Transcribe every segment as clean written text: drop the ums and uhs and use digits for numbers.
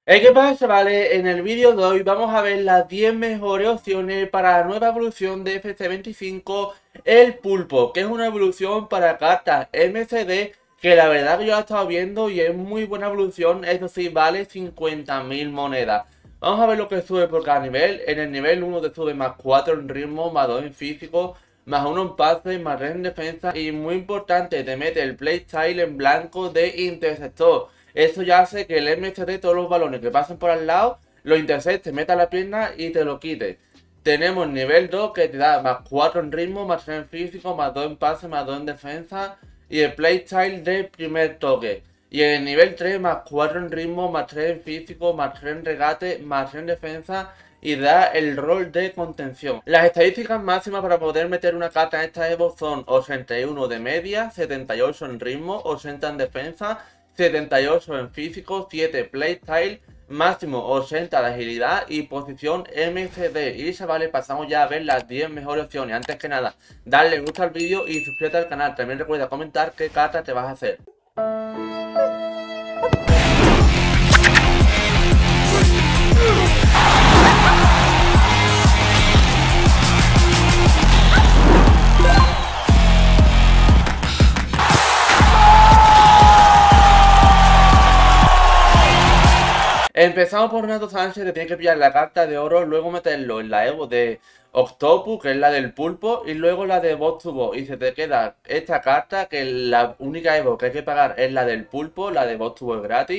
¿Qué pasa, chavales? En el vídeo de hoy vamos a ver las 10 mejores opciones para la nueva evolución de FC25, el Pulpo, que es una evolución para cartas MCD, que la verdad que yo la he estado viendo y es muy buena evolución, eso sí, vale 50.000 monedas. Vamos a ver lo que sube por cada nivel. En el nivel 1 te sube más 4 en ritmo, más 2 en físico, más 1 en pase, más 3 en defensa y muy importante, te mete el playstyle en blanco de interceptor. Eso ya hace que el MCD, todos los balones que pasen por al lado, lo intercepte, meta la pierna y te lo quite. Tenemos nivel 2 que te da más 4 en ritmo, más 3 en físico, más 2 en pase, más 2 en defensa y el playstyle de primer toque. Y en el nivel 3 más 4 en ritmo, más 3 en físico, más 3 en regate, más 3 en defensa y da el rol de contención. Las estadísticas máximas para poder meter una carta en esta Evo son 81 de media, 78 en ritmo, 80 en defensa, 78 en físico, 7 playstyle, máximo 80 de agilidad y posición MCD. Y chavales, pasamos ya a ver las 10 mejores opciones. Antes que nada, darle gusta al vídeo y suscríbete al canal. También recuerda comentar qué carta te vas a hacer. Empezamos por Renato Sánchez, que tiene que pillar la carta de oro, luego meterlo en la Evo de Octopus, que es la del pulpo, y luego la de Boss to Boss. Y se te queda esta carta, que la única Evo que hay que pagar es la del pulpo, la de Boss to Boss gratis.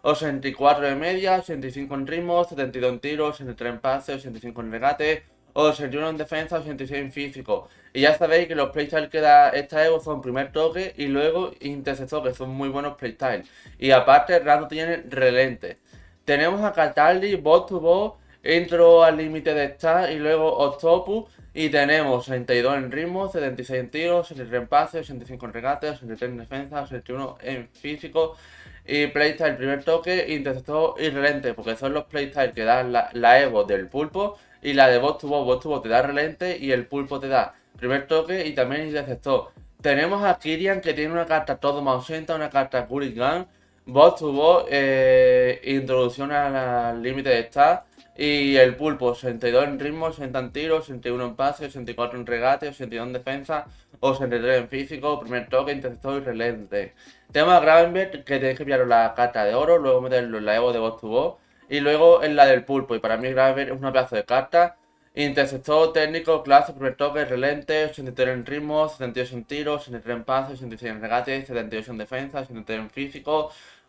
84 de media, 85 en ritmo, 72 en tiro, 83 en pase, 85 en regate, 81 en defensa, 86 en físico. Y ya sabéis que los playstyles que da esta Evo son primer toque y luego intercesor, que son muy buenos playstyles. Y aparte, el rato tiene relente. Tenemos a Cataldi, Boss to Boss, entro al límite de Star y luego Octopus. Y tenemos 62 en ritmo, 76 en tiro, 63 en pase, 85 en regate, 83 en defensa, 81 en físico. Y playstyle primer toque, interceptor y relente, porque son los playstyles que dan la Evo del pulpo. Y la de Boss to Boss te da relente y el pulpo te da primer toque y también interceptor. Tenemos a Kyrian, que tiene una carta todo más 80, una carta Gurigan. Boss to Boss, introducción al límite de stat. Y el pulpo, 82 en ritmo, 60 en tiro, 61 en pase, 84 en regate, 82 en defensa, 83 en físico, primer toque, interceptor y relente. Tenemos a Gravenberg, que tenéis que pillar la carta de oro, luego meterlo en la Evo de Boss to Boss, y luego en la del pulpo. Y para mí Gravenberg es una pedazo de carta. Interceptor técnico, clase, primer toque, relente, 83 en ritmo, 78 en tiro, 83 en pase, 86 en regate, 78 en defensa, 83 en físico,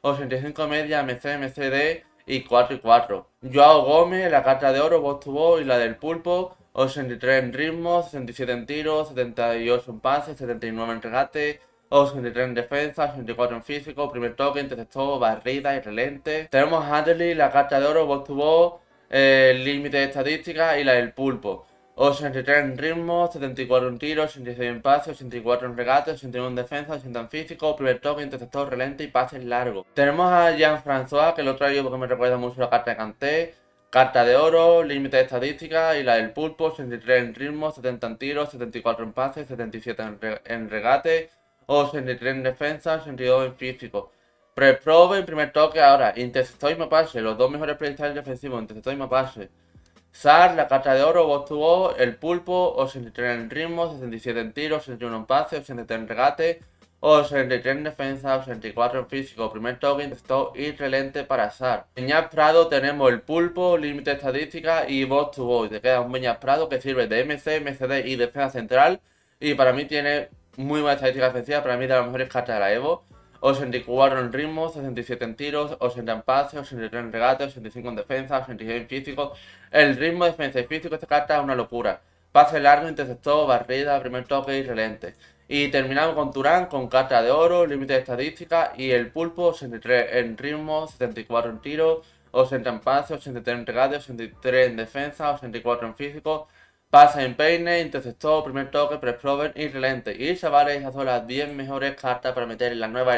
85 media, MC, MCD y 4 y 4. Joao Gómez, la carta de oro, Boss to Boss y la del pulpo, 83 en ritmo, 67 en tiro, 78 en pase, 79 en regate, 83 en defensa, 84 en físico, primer toque, interceptor, barrida y relente. Tenemos a Adderley, la carta de oro, Boss to Boss, límite de estadística y la del pulpo. 83 en ritmo, 74 en tiro, 86 en pase, 84 en regate, 81 en defensa, 80 en físico, primer toque, interceptor, relente y pases largo. Tenemos a Jean-François, que lo traigo porque me recuerda mucho la carta de Kanté. Carta de oro, límite de estadística y la del pulpo, 83 en ritmo, 70 en tiro, 74 en pase, 77 en regate, 83 en defensa, 82 en físico. Pre-probe en primer toque ahora, interceptor y mapache, los dos mejores playstyles defensivos, interceptor y mapache. Sar, la carta de oro, Boss to Boss, el pulpo, 83 en ritmo, 67 en tiro, 61 en pase, 83 en regate, 83 en defensa, 84 en físico, primer toque, interceptor y relente para Sar. Beñat Prado tenemos el pulpo, límite estadística y Boss to Boss. Te queda un Beñat Prado que sirve de MC, MCD y defensa central y para mí tiene muy buena estadística defensiva, para mí de las mejores cartas de la Evo. 84 en ritmo, 67 en tiros, 80 en pase, 83 en regate, 85 en defensa, 86 en físico. El ritmo, defensa y físico de esta carta es una locura. Pase largo, interceptor, barrida, primer toque y relente. Y terminamos con Turán, con carta de oro, límite de estadística y el pulpo, 83 en ritmo, 74 en tiro, 80 en pase, 83 en regate, 83 en defensa, 84 en físico. Pasa en peine, interceptor, primer toque, pre-proven y relente. Y chavales, esas son las 10 mejores cartas para meter en la nueva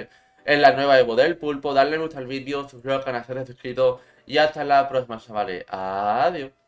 Evo del pulpo. Darle me gusta al vídeo, suscribiros al canal si no estáis suscritos. Y hasta la próxima, chavales. Adiós.